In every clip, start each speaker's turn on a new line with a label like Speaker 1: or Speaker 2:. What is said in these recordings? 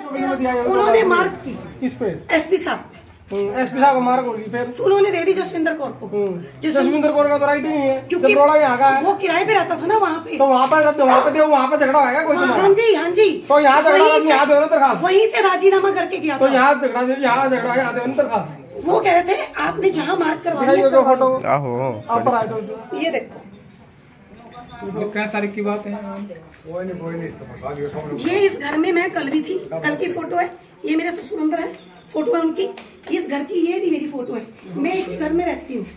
Speaker 1: उन्होंने मार्क की
Speaker 2: किस पे?
Speaker 1: एसपी साहब
Speaker 2: एसपी साहब को मार्क होगी फिर
Speaker 1: उन्होंने दे दी जसविंदर कौर को।
Speaker 2: जसविंदर कौर का तो राइट ही नहीं है
Speaker 1: क्योंकि
Speaker 2: यहाँ का है।
Speaker 1: वो किराए पे रहता था ना वहाँ पे,
Speaker 2: तो वहाँ पे झगड़ा होगा कोई?
Speaker 1: हाँ जी हाँ जी।
Speaker 2: तो यहाँ झगड़ा यहाँ दो दरखास्त,
Speaker 1: वहीं से राजीनामा करके गया था।
Speaker 2: तो यहाँ झगड़ा यहाँ दो दरखास्त।
Speaker 1: वो कह रहे थे आपने जहाँ मार्क करवाई
Speaker 2: फोटो
Speaker 1: आप पर आए तो ये देखो।
Speaker 2: क्या तारीख की बात है?
Speaker 1: ये इस घर में मैं कल भी थी, कल की फोटो है। ये मेरे ससुर अंदर है, फोटो है उनकी। इस घर की ये भी मेरी फोटो है, मैं इसी घर में रहती हूँ।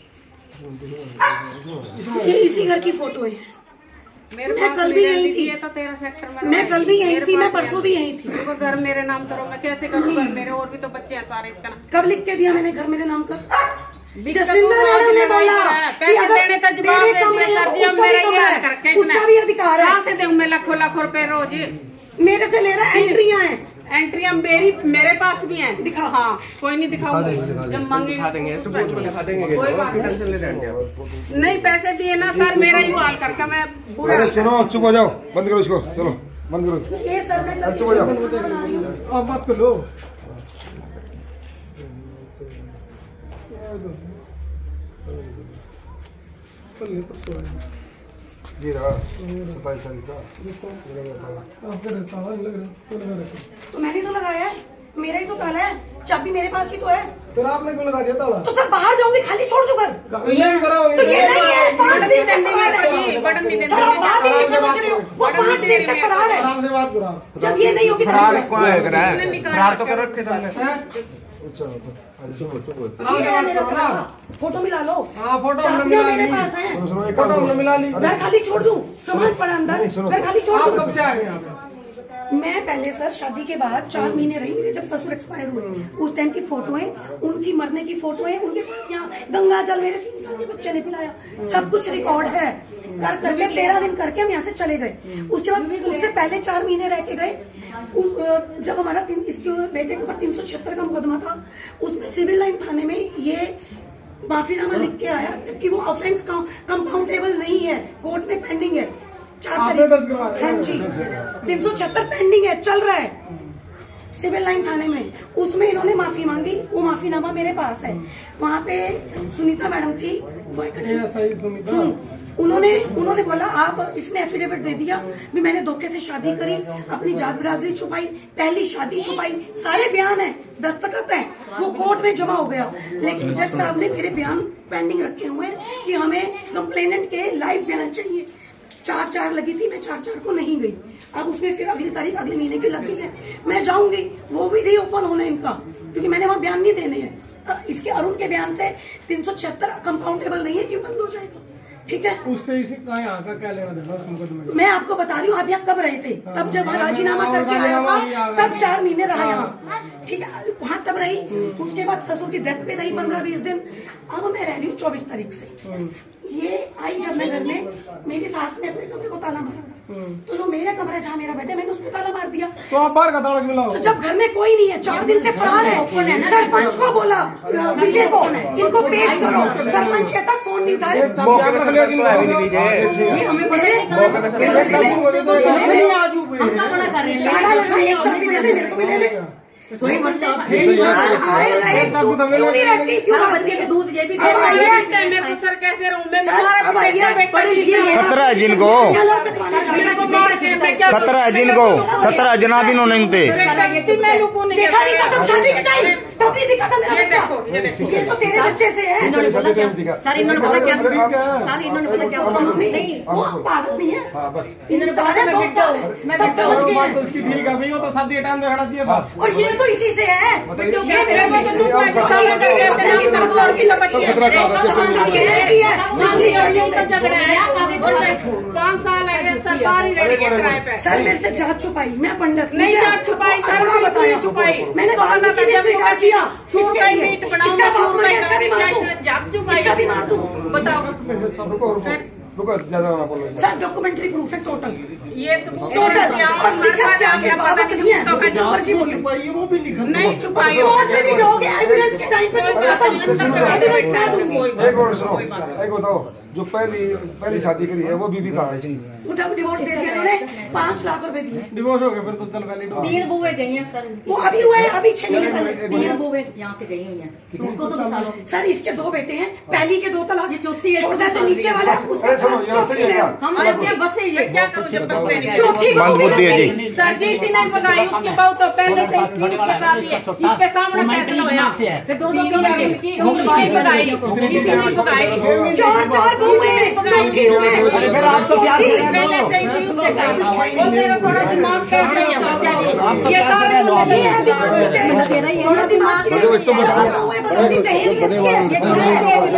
Speaker 1: ये इसी घर की फोटो है। मैं कल भी यही थी,
Speaker 3: तो 13 सेक्टर में
Speaker 1: मैं कल भी यही थी, मैं परसों भी यही थी।
Speaker 3: तो घर मेरे नाम करो, मैं कैसे करूँ? घर मेरे और भी तो बच्चे हैं सारे। इसका
Speaker 1: कब लिख के दिया मैंने घर मेरे नाम का?
Speaker 3: जसविंदर मैडम ने बोला पैसे देने का जवाब दे दिया सर जी, अब मेरा ये हाल करके
Speaker 1: उसका भी अधिकार है।
Speaker 3: कहाँ से दूं मैं लाखों लाखों रुपए रोज?
Speaker 1: मेरे से ले रहा है। एंट्रियां हैं,
Speaker 3: एंट्रियां मेरे पास भी हैं। दिखा, हाँ कोई नहीं दिखाऊंगा, जब मांगेंगे कोई बात नहीं। पैसे दिए ना सर, मेरा ही हाल करके मैं बुरा।
Speaker 4: सुनो, चुप हो जाओ, बंद करो इसको, चलो बंद करो।
Speaker 1: ये सर मैं
Speaker 4: चुप हो जाओ,
Speaker 2: बात कर लो।
Speaker 4: जी रहा 27 तारीख का।
Speaker 1: तो मैंने तो लगाया है, मेरा ही तो ताला है, चाबी मेरे पास ही तो है।
Speaker 2: फिर आपने क्यों लगा दिया ताला?
Speaker 1: तो सर बाहर जाऊंगी, खाली छोड़ दो घर।
Speaker 2: ये भी करा
Speaker 1: तो ये नहीं है, 5 दिन से फरार है। सर आप बात ही नहीं समझ रहे हो, वो 5 दिन से फरार है।
Speaker 2: आराम से बात करो।
Speaker 1: जब ये नहीं होगी
Speaker 2: फरार तो कर रखे तुमने।
Speaker 1: फोटो मिला लो।
Speaker 2: हाँ फोटो
Speaker 1: चाबियां मेरे पास है,
Speaker 2: फोटो मिला ली।
Speaker 1: घर खाली छोड़ दूं, सामान पड़ा अंदर, घर खाली छोड़
Speaker 2: आप
Speaker 1: दूं।
Speaker 2: कब से आ गए यहाँ पे?
Speaker 1: मैं पहले सर शादी के बाद 4 महीने रही, मेरे जब ससुर एक्सपायर हुए उस टाइम की फोटो है, उनकी मरने की फोटो है, उनके पास यहाँ गंगा जल मेरे 3 साल के बच्चे ने पिलाया, सब कुछ रिकॉर्ड है। कर करके 13 दिन करके हम यहाँ से चले गए। उसके बाद उससे पहले 4 महीने रह के गए। जब हमारा इसके बेटे के ऊपर 376 का मुकदमा था, उसमें सिविल लाइन थाने में ये माफीनामा लिख के आया, जबकि वो ऑफेंस कंपाउंडेबल नहीं है, कोर्ट में पेंडिंग है। 4 तारीख, हाँ जी 376 पेंडिंग है, चल रहा है सिविल लाइन थाने में। उसमें इन्होंने माफी मांगी, वो माफीनामा मेरे पास है। वहाँ पे सुनीता मैडम थी, उन्होंने बोला आप, इसने एफिडेविट दे दिया भी मैंने धोखे से शादी करी, अपनी जात बिरादरी छुपाई, पहली शादी छुपाई, सारे बयान है, दस्तखत है, वो कोर्ट में जमा हो गया। लेकिन जज साहब ने मेरे बयान पेंडिंग रखे हुए हैं कि हमें कंप्लेनेंट के लाइव बयान चाहिए। 4 लगी थी, मैं 4 को नहीं गई। अब उसमें फिर अगली तारीख अगले महीने की लगी है, मैं जाऊंगी, वो भी रीओपन होना इनका, क्योंकि मैंने वहाँ बयान नहीं देने हैं। इसके अरुण के बयान से 376 कंपाउंडेबल नहीं है कि बंद हो जाएगा, ठीक है।
Speaker 2: उससे इसी यहाँ का क्या लेना देना?
Speaker 1: मैं आपको बता रही हूँ, आप यहाँ कब रहे थे? तब जब राजीनामा करके आया था, तब 4 महीने रहा यहाँ, ठीक है, वहाँ तब रही। उसके बाद ससुर की डेथ पे रही 15-20 दिन। अब मैं रह रही हूँ 24 तारीख से। ये आई जब मैं घर में, मेरी सास ने अपने कमरे को ताला मारा, तो जो मेरा कमरा है जहाँ मेरा बेटा, मैंने उसको ताला मार दिया।
Speaker 2: तो आप बाहर का ताला मिला?
Speaker 1: तो जब घर में कोई नहीं है, 4 दिन से फरार है, सरपंच को बोला, विजय को, इनको पेश करो। सरपंच कहता फोन नहीं उठा रहे। मेरे को भी ले ले। सोई बढ़ते दूध ये भी मैं सर कैसे रहूं?
Speaker 5: खतरा है जिनको, खतरा है जिनको, खतरा है जनाब इन्होंने
Speaker 1: देखा नहीं था तब शादी के टाइम, तब नहीं दिखा था मेरा बच्चा। ये तो तेरे बच्चे से है। सर इन्होंने पता क्या, सर इन्होंने पता क्या बोला? नहीं वो पागल नहीं है, इन्होंने मैं सब समझ गई।
Speaker 2: ठीक है भाई, वो तो शादी के टाइम में रहना चाहिए था।
Speaker 1: और ये तो इसी से है। ये मेरा
Speaker 3: 5 साल है सर, बाहर ही रह गए किराए पे।
Speaker 1: सर मेरे से जात छुपाई, मैं पंडित
Speaker 3: नहीं जात छुपाई सर,
Speaker 1: बताया
Speaker 3: छुपाई
Speaker 1: मैंने स्वीकार किया।
Speaker 3: इसका मीट बनाऊंगा, जात छुपाई,
Speaker 1: इसका भी मार दूं।
Speaker 3: बताओ
Speaker 4: ज्यादा ना बोलो
Speaker 1: सर, डॉक्यूमेंट्री प्रूफ है टोटल,
Speaker 3: ये सबूत
Speaker 1: टोटल। और लिखा क्या क्या बाबा कुछ नहीं है,
Speaker 2: वो भी लिखा
Speaker 3: नहीं छुपाई।
Speaker 1: कोर्ट में भी जाओगे एविडेंस के टाइम पे,
Speaker 4: एक और सुनो, एक बताओ, जो पहली शादी करी है वो बीबी कहाँ है?
Speaker 1: डिवोर्स दे दिया उन्होंने, 5 लाख रुपए दिए।
Speaker 2: डिवोर्स हो गया फिर तो चल वैलिड हो।
Speaker 6: 3 बुए गई हैं सर,
Speaker 1: वो अभी हुआ है, अभी 6 महीने पहले।
Speaker 6: 3 बुए यहाँ से गई हुई हैं, इसको तो बता लो।
Speaker 1: सर इसके 2 बेटे हैं, पहली के 2 तलाक,
Speaker 6: ये चौथी है,
Speaker 1: छोटा जो नीचे वाला है, उसका
Speaker 4: अरे सुनो, यहाँ से ये क्या?
Speaker 6: हम क्या बसे ये
Speaker 3: क्या करूँ जब बस नहीं
Speaker 1: चौथी बहू भी
Speaker 5: बुद्धि है जी।
Speaker 1: बची।
Speaker 3: सर जी इसी ने भगाई, उसकी बहू तो पहले से इसकी बता दी है, इसके सामने फैसला होया।
Speaker 6: फिर 2 क्यों लगे?
Speaker 3: इसी ने भगाई, इसी ने भगाई।
Speaker 1: 4 बहू है, चौथी हुए।
Speaker 3: पहले से ही थी उसके साथ, वो मेरा थोड़ा दिमाग कैसे है बच्चा जी, ये सारे
Speaker 1: ये है दिमाग की तेज, दिमाग की तेज। 4 बहू है, बदौलती दहेज लेती है।